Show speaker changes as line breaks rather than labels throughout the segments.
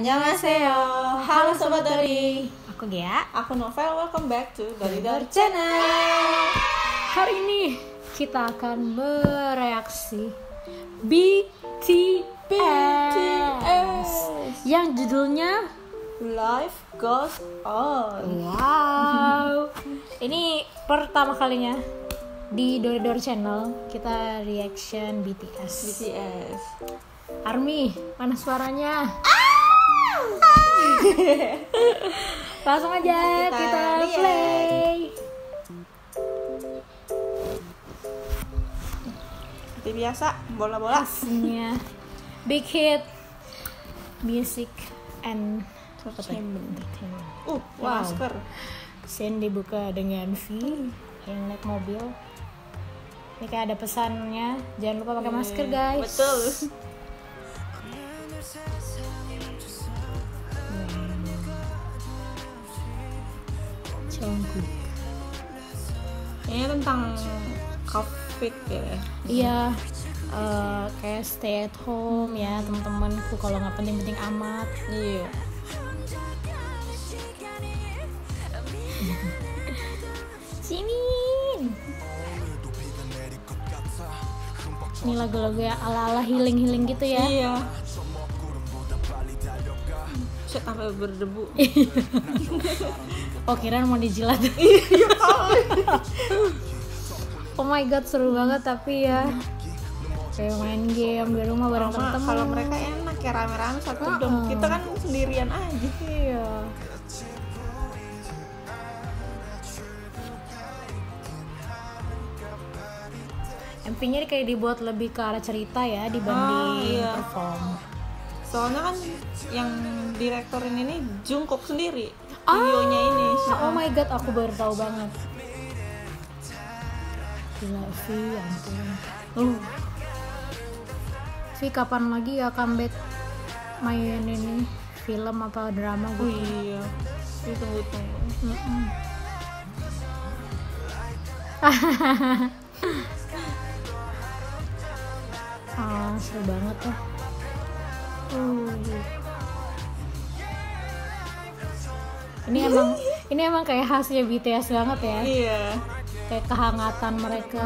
Annyeonghaseyo. Halo Sobat Dori.
Aku Gea.
Aku Novel. Welcome back to Dori Channel.
Hari ini kita akan bereaksi BTS yang judulnya
Life Goes On.
Wow. Ini pertama kalinya di Dori Channel kita reaction BTS. Army, mana suaranya? Langsung aja kita play.
Seperti biasa, bola-bola.
Pastinya Big Hit Music and
Entertainment.
Wow.
Masker.
Scene dibuka dengan V yang naik mobil. Ini kayak ada pesannya, jangan lupa pakai masker guys.
Betul.
Jungkook.
Ini tentang COVID ya.
Iya, kayak stay at home ya teman-temanku, kalau nggak penting-penting amat.
Iya.
Simin. Ini lagu-lagu ya ala-ala healing gitu ya.
Iya. Saya sampai berdebu.
Oh, kirain mau dijilat. Oh my god, seru banget tapi ya. Kayak main game di rumah bareng teman-teman.
Kalau mereka enak ya rame-rame satu dom. Kita kan sendirian aja.
Iya. MV-nya kayak dibuat lebih ke arah cerita ya dibanding perform.
Soalnya kan yang direktorin ini Jungkook sendiri videonya ini.
Oh my god, aku baru tahu banget. Gila Vi, ya ampun. Vi kapan lagi ya comeback main ini film apa drama gitu?
Iya. Ditunggu-tunggu.
Seru banget ya. Ini emang kayak khasnya BTS banget ya.
Iya.
Kayak kehangatan mereka.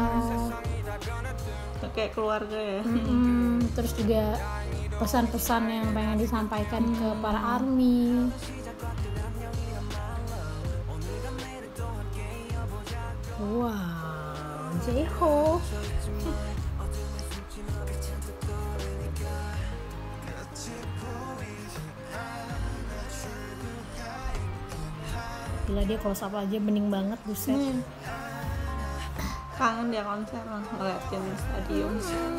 Kayak keluarga ya.
Terus juga pesan-pesan yang pengen disampaikan ke para ARMY. Wow, J-Hope. Gila, dia close up aja bening banget, buset.
Kangen dia konser ngeliatin stadion.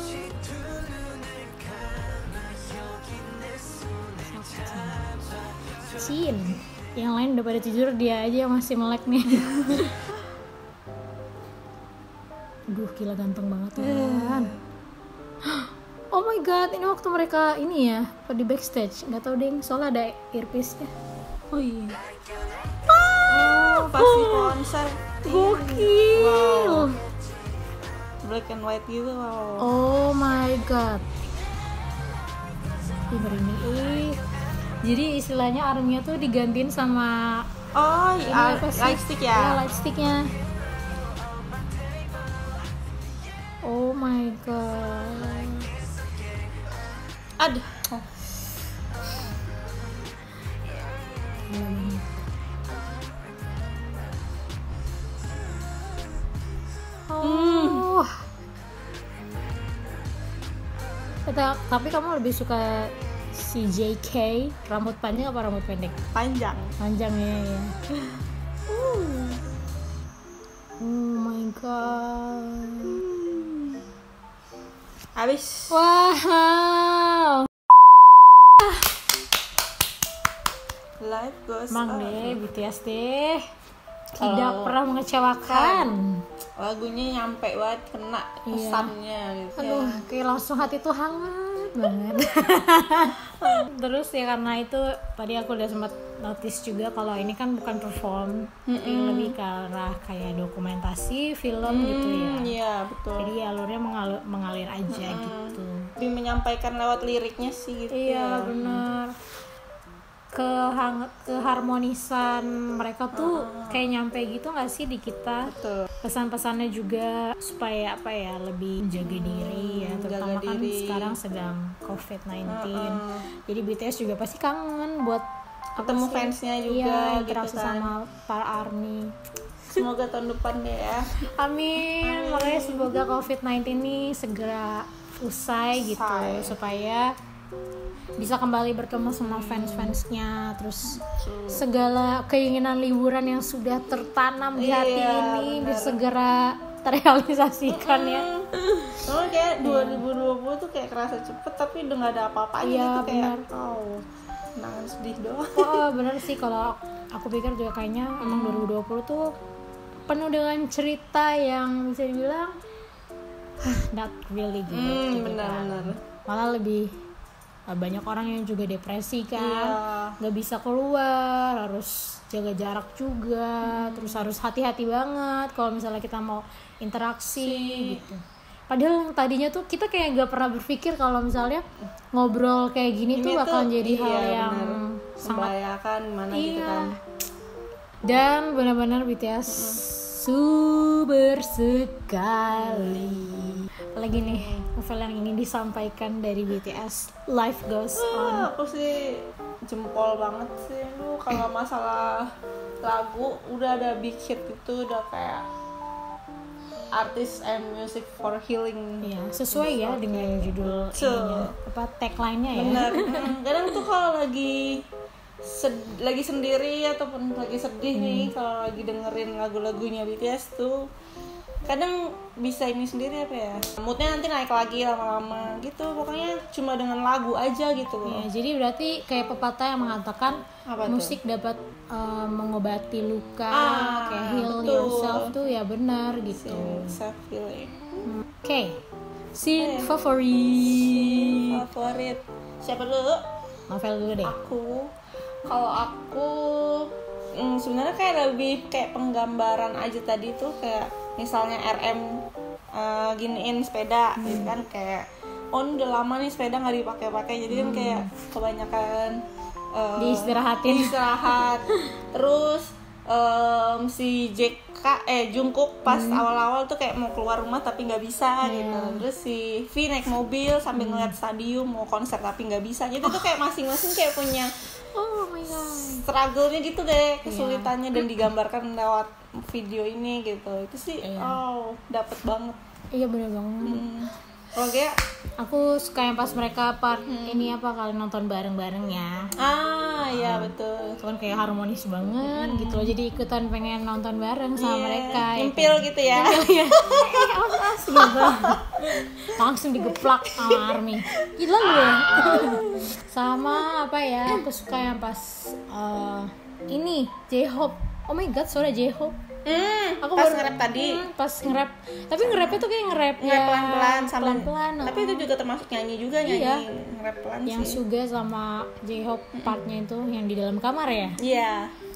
Cin, yang lain udah pada tidur, dia aja yang masih melek nih. Aduh, gila ganteng banget kan. Oh my god, ini waktu mereka ini ya di backstage, nggak tahu deh, soalnya ada earpiece-nya.
Oh iya. Pas di konser.
Gokil.
Wow. Black and white gitu. Wow.
Oh my god. Ini. Jadi istilahnya ARMY tuh digantiin sama
lightstick ya.
Ya, lightsticknya. Oh my god.
Aduh.
Tapi kamu lebih suka si JK rambut panjang apa rambut pendek?
Panjang
ya. Oh my god.
Habis.
Wow.
Life goes
Emang
on.
deh BTS deh tidak pernah mengecewakan.
Lagunya nyampe banget, kena pesannya gitu.
Aduh, kayak langsung hati tuh hangat banget. Terus ya karena itu tadi aku udah sempat notice juga kalau ini kan bukan perform, tapi lebih ke arah kayak dokumentasi film gitu ya.
Iya betul.
Jadi alurnya mengalir aja gitu.
Lebih menyampaikan lewat liriknya sih gitu.
Iya benar. keharmonisan mereka tuh kayak nyampe gitu nggak sih di kita.
Betul.
Pesan-pesannya juga supaya apa ya, lebih jaga diri ya, terutama kan sekarang sedang COVID-19. Jadi BTS juga pasti kangen buat
ketemu fansnya juga,
interaksi
gitu kan,
sama para ARMY.
Semoga tahun depan deh ya.
Amin. Makanya semoga COVID-19 ini segera usai gitu, supaya bisa kembali bertemu sama fans-fansnya. Terus segala keinginan liburan yang sudah tertanam di hati ini bisa segera terrealisasikan ya.
Soalnya kayak 2020 tuh kayak kerasa cepet tapi udah gak ada apa-apanya gitu, kayak kenangan sedih doang.
Bener sih, kalau aku pikir juga kayaknya emang 2020 tuh penuh dengan cerita yang bisa dibilang not really good gitu kan. Malah lebih banyak orang yang juga depresi kan, nggak bisa keluar, harus jaga jarak juga, terus harus hati-hati banget kalau misalnya kita mau interaksi gitu. Padahal yang tadinya tuh kita kayak nggak pernah berpikir kalau misalnya ngobrol kayak gini tuh bakal jadi hal yang sangat
membahayakan mana gitu kan.
Dan benar-benar BTS super sekali. Apalagi nih novel yang ini disampaikan dari BTS, Life Goes On.
Aku sih jempol banget sih lu kalau masalah lagu, udah ada big hit itu udah kayak artist and music for healing.
Iya, sesuai ya dengan judul ininya, apa tagline-nya ya.
Benar. Kadang tuh kalau lagi sendiri ataupun lagi sedih nih, kalau lagi dengerin lagu-lagunya BTS tuh kadang bisa ini sendiri apa ya, moodnya nanti naik lagi lama-lama gitu, pokoknya cuma dengan lagu aja gitu loh.
Ya, jadi berarti kayak pepatah yang mengatakan musik dapat mengobati luka, kayak heal yourself tuh ya benar gitu.
Self healing.
Oke. Scene favorit.
Siapa dulu?
Novel dulu deh.
Kalau aku sebenarnya kayak lebih kayak penggambaran aja tadi tuh, kayak misalnya RM giniin sepeda gitu kan, kayak udah lama nih sepeda nggak dipakai-pakai, jadi kan kayak kebanyakan
diistirahat.
Terus si Jungkook pas awal-awal tuh kayak mau keluar rumah tapi nggak bisa gitu. Terus si V naik mobil sambil ngeliat stadium mau konser tapi nggak bisa. Jadi tuh kayak masing-masing kayak punya struggle-nya gitu deh, kesulitannya, dan digambarkan lewat video ini gitu. Itu sih dapet banget.
Iya bener banget.
Kalau kayak
aku suka yang pas mereka part ini apa, kalian nonton bareng-bareng ya.
Iya betul.
Itu kan kayak harmonis banget gitu loh. Jadi ikutan pengen nonton bareng sama mereka.
Nyempil gitu ya.
Gitu. Langsung digeplak sama ARMY. Gila lu ya. Sama apa ya? Aku suka yang pas ini J-Hope. Oh my god, suara J-Hope.
Aku pas nge-rap tadi.
Pas nge-rap. Tapi nge-rapnya tuh kayak nge-rap
pelan-pelan sama
pelan-pelan.
Tapi itu juga termasuk nyanyi juga, nyanyi nge-rap pelan sih.
Yang Suga sama J-Hope partnya itu yang di dalam kamar ya?
Iya.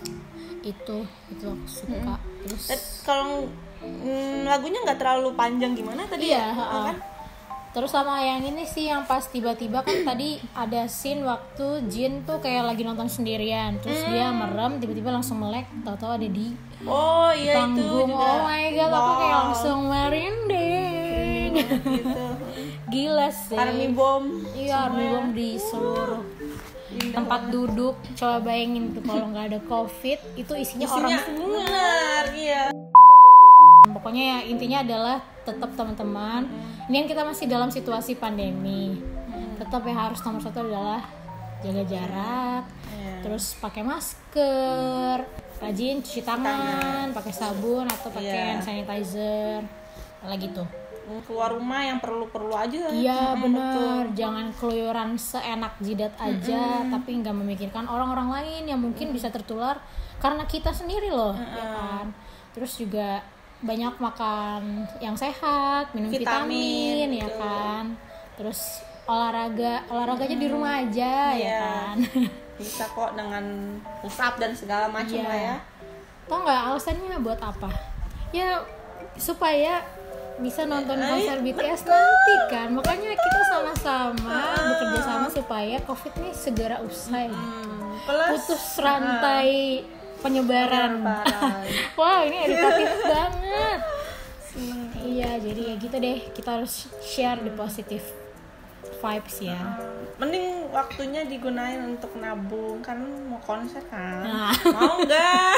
Itu aku suka. Terus
kalau lagunya nggak terlalu panjang gimana tadi ya? Kan?
Terus sama yang ini sih yang pas tiba-tiba kan tadi ada scene waktu Jin tuh kayak lagi nonton sendirian, terus dia merem, tiba-tiba langsung melek, tahu-tahu ada di
panggung.
Itu juga. Oh my god, aku kayak langsung merinding
gitu.
Gila sih.
Army Bomb.
Iya, Army Bomb di seluruh tempat duduk. Coba bayangin tuh kalau nggak ada COVID, itu isinya orang semua.
Benar, iya.
Pokoknya ya intinya adalah tetap teman-teman, ini kan kita masih dalam situasi pandemi, tetap yang harus nomor satu adalah jaga jarak, terus pakai masker, rajin cuci tangan, pakai sabun atau pakai hand sanitizer, lagi tuh.
Keluar rumah yang perlu-perlu aja.
Iya benar, jangan keluyuran seenak jidat aja, tapi nggak memikirkan orang-orang lain yang mungkin bisa tertular karena kita sendiri loh, ya kan. Terus juga banyak makan yang sehat, minum vitamin ya kan. Terus olahraganya di rumah aja ya kan.
Bisa kok dengan push up dan segala macam lah ya.
Tau nggak alasannya buat apa? Ya supaya bisa nonton konser BTS nanti kan. Makanya kita sama-sama bekerja sama supaya COVID ini segera usai.
Plus
Putus rantai penyebaran. Wow, ini edukatif banget. Iya, jadi ya gitu deh. Kita harus share the positive vibes ya.
Mending waktunya digunain untuk nabung, kan mau konser kan. Mau nggak?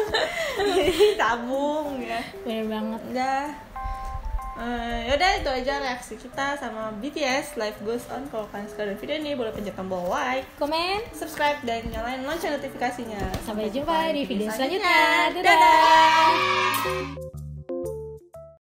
Tabung ya.
Bener banget.
Udah. Yaudah itu aja reaksi kita sama BTS Life Goes On. Kalau kalian suka dengan video ini boleh pencet tombol like,
Komen,
subscribe, dan nyalain lonceng notifikasinya.
sampai jumpa di video selanjutnya.
Dadah.